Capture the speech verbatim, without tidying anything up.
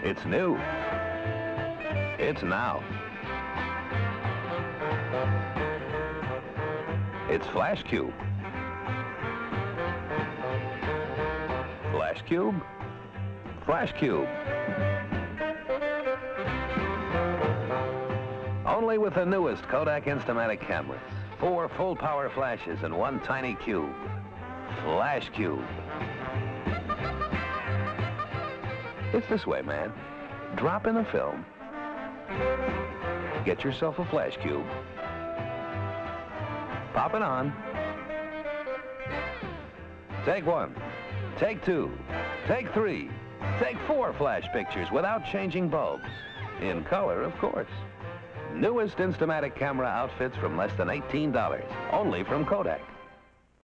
It's new. It's now. It's Flash Cube. Flash Cube? Flash Cube. Only with the newest Kodak Instamatic cameras. Four full-power flashes in one tiny cube. Flash Cube. It's this way, man. Drop in the film. Get yourself a Flash Cube. Pop it on. Take one. Take two. Take three. Take four flash pictures without changing bulbs. In color, of course. Newest Instamatic camera outfits from less than eighteen dollars. Only from Kodak.